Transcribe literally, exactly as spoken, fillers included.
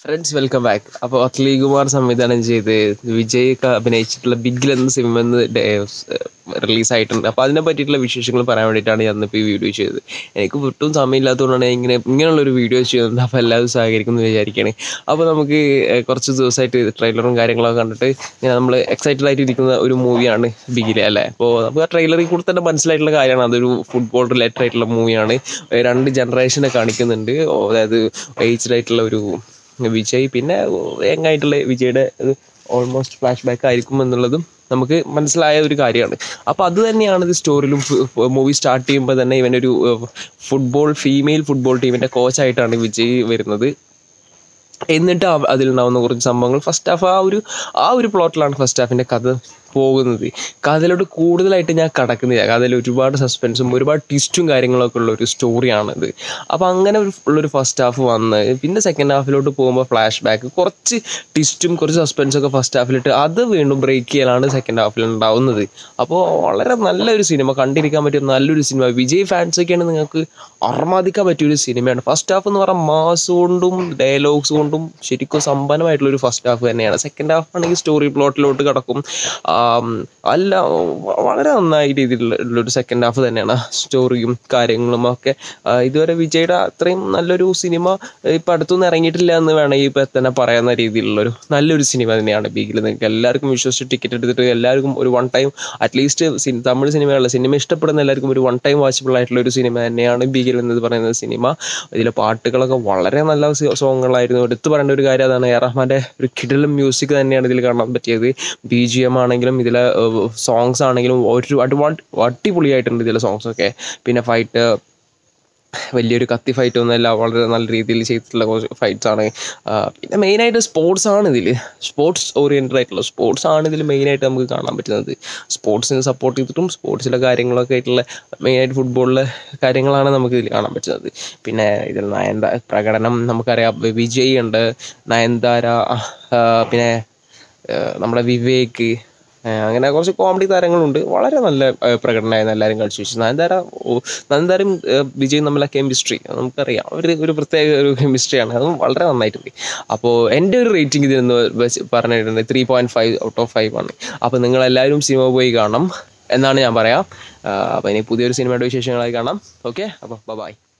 Friends welcome back. അപ്പോൾ അഖിൽ കുമാർ സംവിധാനം ചെയ്ത് വിജയ് ഒക്കെ അഭിനയിച്ചിട്ടുള്ള ബിഗിൽ എന്ന സിനിമ ഇന്ന് റിലീസായിട്ടുണ്ട്. അപ്പോൾ അതിനെ പറ്റിയിട്ടുള്ള വിശേഷങ്ങൾ പറയാൻ വേണ്ടിയിട്ടാണ് ഞാൻ ഇപ്പോൾ ഈ വീഡിയോ ചെയ്തത്. എനിക്ക് ഒട്ടും സമയമില്ലാത്തതുകൊണ്ടാണ് ഇങ്ങനെ ഇങ്ങനെയുള്ളൊരു വീഡിയോ ചെയ്യുന്നത്. അപ്പോൾ എല്ലാവരും സഹകരിക്കുമെന്ന് വിചാരിക്കുകയാണ്. അപ്പോൾ നമുക്ക് കുറച്ച് ദിവസമായിട്ട് ട്രെയിലറും കാര്യങ്ങളൊക്കെ കണ്ടിട്ട് ഇങ്ങനെ നമ്മൾ എക്സൈറ്റഡ് ആയിട്ട് ഇരിക്കുന്ന ഒരു മൂവിയാണ് ബിഗിൽ അല്ലേ. അപ്പോൾ നമുക്ക് ആ ട്രെയിലറിൽ കൂടെ തന്നെ മനസ്സിലായിട്ടുള്ള കാര്യമാണ്, അതൊരു ഫുട്ബോൾ റിലേറ്റഡ് ആയിട്ടുള്ള മൂവിയാണ്. രണ്ട് ജനറേഷനെ കാണിക്കുന്നുണ്ട്. അതായത് ഏജ്ഡ് ആയിട്ടുള്ള ഒരു വിജയ്, പിന്നെ യങ്ങായിട്ടുള്ള വിജയുടെ ഓൾമോസ്റ്റ് ഫ്ലാഷ് ബാക്ക് ആയിരിക്കും എന്നുള്ളതും നമുക്ക് മനസ്സിലായ ഒരു കാര്യമാണ്. അപ്പോൾ അത് തന്നെയാണ് ഇത് സ്റ്റോറിയിലും. മൂവി സ്റ്റാർട്ട് ചെയ്യുമ്പോൾ തന്നെ ഇവനൊരു ഫുട്ബോൾ ഫീമെയിൽ ഫുട്ബോൾ ടീമിൻ്റെ കോച്ചായിട്ടാണ് വിജയ് വരുന്നത്. എന്നിട്ട് അതിലുണ്ടാവുന്ന കുറച്ച് സംഭവങ്ങൾ ഫസ്റ്റ് ഹാഫ് ആ ഒരു ആ ഒരു പ്ലോട്ടിലാണ് ഫസ്റ്റ് ഹാഫിൻ്റെ കഥ പോകുന്നത്. കഥയിലോട്ട് കൂടുതലായിട്ട് ഞാൻ കടക്കുന്നില്ല. കഥയിൽ ഒരുപാട് സസ്പെൻസും ഒരുപാട് ട്വിസ്റ്റും കാര്യങ്ങളൊക്കെ ഉള്ള ഒരു സ്റ്റോറിയാണിത്. അപ്പോൾ അങ്ങനെ ഒരു ഉള്ളൊരു ഫസ്റ്റ് ഹാഫ് വന്ന് പിന്നെ സെക്കൻഡ് ഹാഫിലോട്ട് പോകുമ്പോൾ ഫ്ലാഷ് ബാക്ക്, കുറച്ച് ട്വിസ്റ്റും കുറച്ച് സസ്പെൻസൊക്കെ ഫസ്റ്റ് ഹാഫിലിട്ട് അത് വീണ്ടും ബ്രേക്ക് ചെയ്യലാണ് സെക്കൻഡ് ഹാഫിൽ ഉണ്ടാവുന്നത്. അപ്പോൾ വളരെ നല്ലൊരു സിനിമ, കണ്ടിരിക്കാൻ പറ്റിയ നല്ലൊരു സിനിമ. വിജയ് ഫാൻസൊക്കെയാണ് നിങ്ങൾക്ക് അർമാദിക്കാൻ പറ്റിയൊരു സിനിമയാണ്. ഫസ്റ്റ് ഹാഫ് എന്ന് പറഞ്ഞാൽ മാസ് കൊണ്ടും ഡയലോഗ്സ് കൊണ്ടും ശരിക്കും സമ്പന്നമായിട്ടുള്ളൊരു ഫസ്റ്റ് ഹാഫ് തന്നെയാണ്. സെക്കൻഡ് ഹാഫ് ആണെങ്കിൽ സ്റ്റോറി പ്ലോട്ടിലോട്ട് കിടക്കും. അല്ല, വളരെ നന്നായ രീതിയിലുള്ളൊരു സെക്കൻഡ് ഹാഫ് തന്നെയാണ്. സ്റ്റോറിയും കാര്യങ്ങളും ഒക്കെ ഇതുവരെ വിജയുടെ അത്രയും നല്ലൊരു സിനിമ ഇപ്പം അടുത്തൊന്നും ഇറങ്ങിയിട്ടില്ല എന്ന് വേണമെങ്കിൽ ഇപ്പം തന്നെ പറയുന്ന രീതിയിലുള്ളൊരു നല്ലൊരു സിനിമ തന്നെയാണ് ബിഗിൽ. നിങ്ങൾക്ക് എല്ലാവർക്കും വിശ്വസിച്ച് ടിക്കറ്റ് എടുത്തിട്ട് എല്ലാവർക്കും ഒരു വൺ ടൈം അറ്റ്ലീസ്റ്റ് തമിഴ് സിനിമയുള്ള സിനിമ ഇഷ്ടപ്പെടുന്ന എല്ലാവർക്കും ഒരു വൺ ടൈം വാച്ചബിൾ ആയിട്ടുള്ള ഒരു സിനിമ തന്നെയാണ് ബിഗിൽ എന്ന് പറയുന്ന സിനിമ. ഇതിലെ പാട്ടുകളൊക്കെ വളരെ നല്ല സോങ്ങുകളായിരുന്നു. എടുത്തു പറയേണ്ട ഒരു കാര്യം അതാണ്. എ ആർ റഹ്മാൻ്റെ ഒരു കിടിലൻ മ്യൂസിക് തന്നെയാണ് ഇതിൽ കാണാൻ പറ്റിയത്. ബി ജി എം ആണെങ്കിലും ഇതിലെ സോങ്സ് ആണെങ്കിലും ഒരു ഒരുപാട് അടിപൊളിയായിട്ടുണ്ട് ഇതിലെ സോങ്സൊക്കെ. പിന്നെ ഫൈറ്റ്, വലിയൊരു കത്തി ഫൈറ്റ് ഒന്നുമല്ല, വളരെ നല്ല രീതിയിൽ ചെയ്തിട്ടുള്ള കുറച്ച് ഫൈറ്റ്സ് ആണ്. പിന്നെ മെയിനായിട്ട് സ്പോർട്സ് ആണ് ഇതിൽ, സ്പോർട്സ് ഓറിയൻറ്റഡ് ആയിട്ടുള്ള സ്പോർട്സ് ആണ് ഇതിൽ മെയിനായിട്ട് നമുക്ക് കാണാൻ പറ്റുന്നത്. സ്പോർട്സിനെ സപ്പോർട്ട് ചെയ്തിട്ടും സ്പോർട്സിലെ കാര്യങ്ങളൊക്കെ ആയിട്ടുള്ള മെയിനായിട്ട് ഫുട്ബോളിലെ കാര്യങ്ങളാണ് നമുക്ക് ഇതിൽ കാണാൻ പറ്റുന്നത്. പിന്നെ ഇതിൽ നയൻതാര പ്രകടനം നമുക്കറിയാം. വിജയ് ഉണ്ട്, നയൻതാര, പിന്നെ നമ്മുടെ വിവേക്, അങ്ങനെ കുറച്ച് കോമഡി താരങ്ങളുണ്ട്. വളരെ നല്ല പ്രകടനമായിരുന്നു എല്ലാവരും കളിച്ചു വെച്ചു. നയൻതാര നയൻതാരയും വിജയും തമ്മിലുള്ള കെമിസ്ട്രി നമുക്കറിയാം, അവർ ഒരു പ്രത്യേക ഒരു കെമിസ്ട്രിയാണ്, അതും വളരെ നന്നായിട്ടുണ്ട്. അപ്പോൾ എൻ്റെ ഒരു റേറ്റിംഗ് ഇതിൽ വെച്ച് പറഞ്ഞിട്ടുണ്ട് three point five out of five ആണ്. അപ്പോൾ നിങ്ങളെല്ലാവരും സിനിമ പോയി കാണണം എന്നാണ് ഞാൻ പറയാം. അപ്പോൾ ഇനി പുതിയൊരു സിനിമയുടെ വിശേഷങ്ങളായി കാണാം. ഓക്കെ, അപ്പോൾ ബൈ.